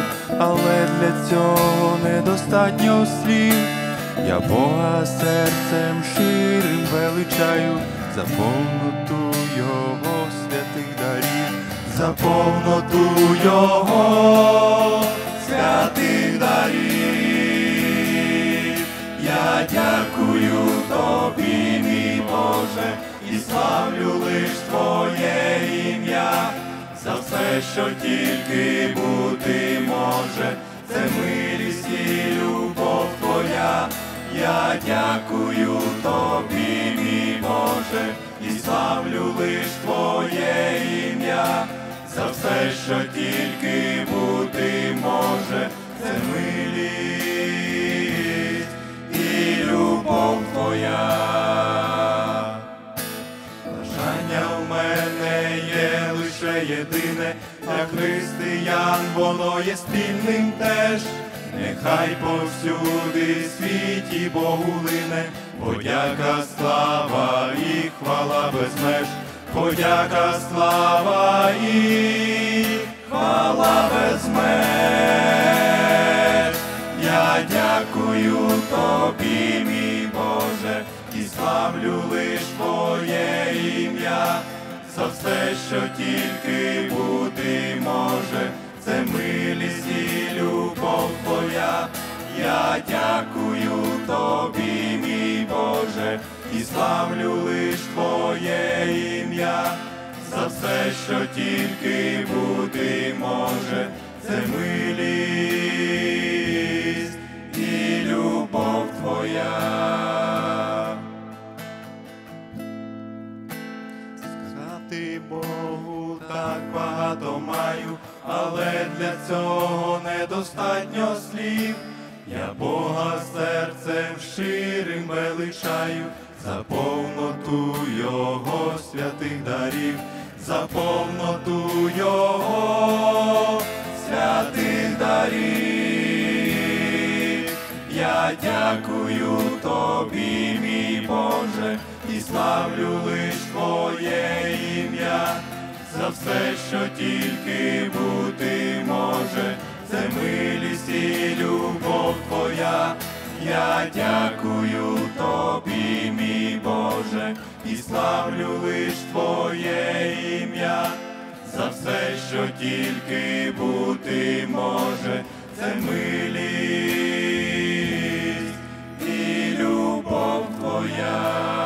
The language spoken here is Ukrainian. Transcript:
але для цього недостатньо слів. Я Бога серцем ширим величаю за повноту Його святих дарів, за повноту Його святих дарів. Я дякую Тобі, мій Боже, і славлю лиш Твоє ім'я, за все, що тільки бути може, це милість і любов Твоя. Я дякую Тобі, мій Боже, і славлю лиш Твоє ім'я, за все, що тільки бути може, це милість і любов Твоя. Бажання в мене є лише єдине, для християн воно є спільним теж. Нехай повсюди світі Богу лине подяка, слава і хвала без меж, подяка, слава і хвала без меж. Я дякую Тобі, мій Боже, і славлю лиш Твоє ім'я, за все, що тільки бути може, це милість і любов Твоя. Я дякую Тобі, мій Боже, і славлю лиш Твоє ім'я, за все, що тільки бути може, це милість і любов Твоя. Сказати Богу так багато маю, але для цього недостатньо слів. Я Бога серцем ширим величаю за повноту Його святих дарів, за повноту Його святих дарів. Я дякую Тобі, мій Боже, і славлю лиш Твоє ім'я, за все, що тільки бути може, це милість і любов Твоя. Я дякую Тобі, мій Боже, і славлю лиш Твоє ім'я, за все, що тільки бути може, це милість і любов Твоя.